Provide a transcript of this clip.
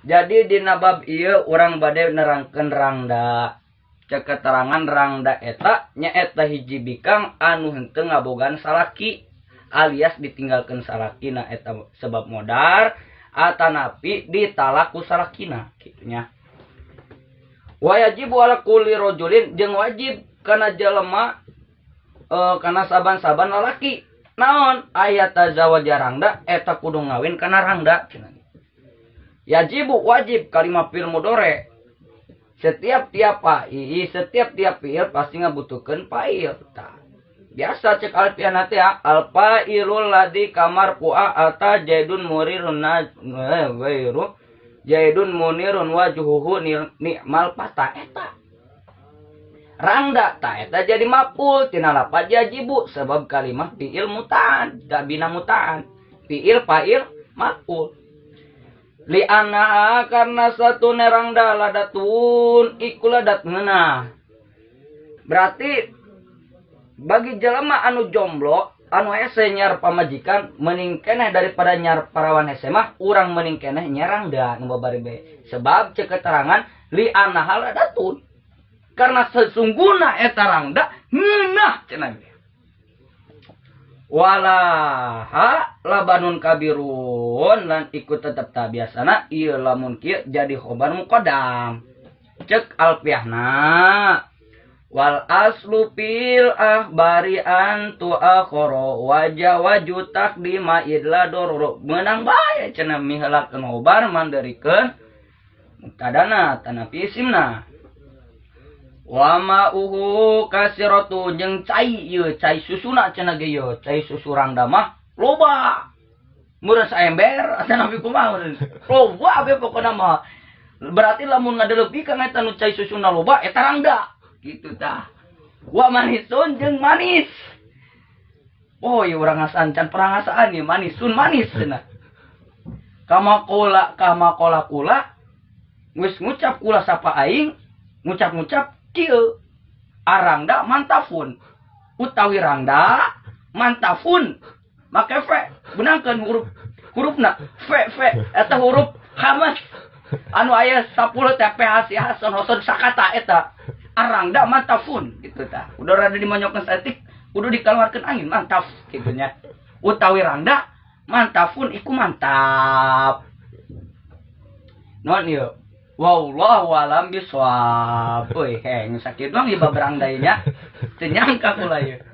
Jadi dina bab ieu urang bade nerangkeun rangda. Cek keterangan rangda eta nyaeta hiji bikang anu henteu ngabogaan salaki alias ditinggalkeun salakina eta sebab modar atanapi ditalak ku salakina kitu nya. Wajib ala kulli rajulin jeung wajib kana jelema kana saban-saban lalaki naon aya tazawaja rangda eta kudu ngawin kana rangda cenah. Yajibu wajib kalimat fi'il mudhari. Setiap tiap fi'il pasti ngabutuhkeun fa'il. Biasa cek alfiah nanti ya. Al-fa'ilul ladzi kamar pu'a ata jaidun murirun wairu jaidun munirun wajuhuhu ni'mal fata eta. Rangda ta eta jadi maf'ul tina lafaz yajibu sebab kalimat fi'il mutan, da bina mutan. Fi'il fa'il maf'ul. Li'annaha karena satu nerang ladatun ikuladat ngeunah. Berarti bagi jelema anu jomblo anu hese nyar pamajikan mending keneh daripada nyar parawan hese mah urang mending keneh nyarangda nu babari be. Sebab cek keterangan li'annaha ladatun. Karena sesungguhna eta rangda ngeunah cenah. Walaha labanun kabirun lan ikut tetep ta biasana ieu lamun kieu jadi khobar muqaddam. Cek alfiahna wal aslu fil ahbari antu akhara wajawaju taqdima idla dororo meunang bae cenah miheulakeun khobar mandarikeun mubtadana tanapi isimna. Wama uhu kasiratu jeung cai ieu cai susuna cenah ge ieu cai susu rangda mah loba meureun saember asa nabi kumaha loba be pokona mah berarti lamun ngadeleupi ka eta nu cai susuna loba eta rangda kitu tah. Wa manisun jeung manis oh ieu urang ngasaan can perangasaan ieu manisun manis cenah. Kama kola kula geus ngucap kula sapa aing ngucap kieu arangda mantafun utawi rangda mantafun make fe benangkeun hurufna fe eta huruf hamas anu aya 10 TPH hason sakata eta arangda mantafun gitu tah udah rada dimonyokkeun saeutik kudu dikeluarkeun angin mantaf kitu nya utawi rangda mantafun iku mantap non ieu. Wallahu alam bisawab. Euy, heng sakit doang ieu babrang daynya. Teu nyangka kula ieu.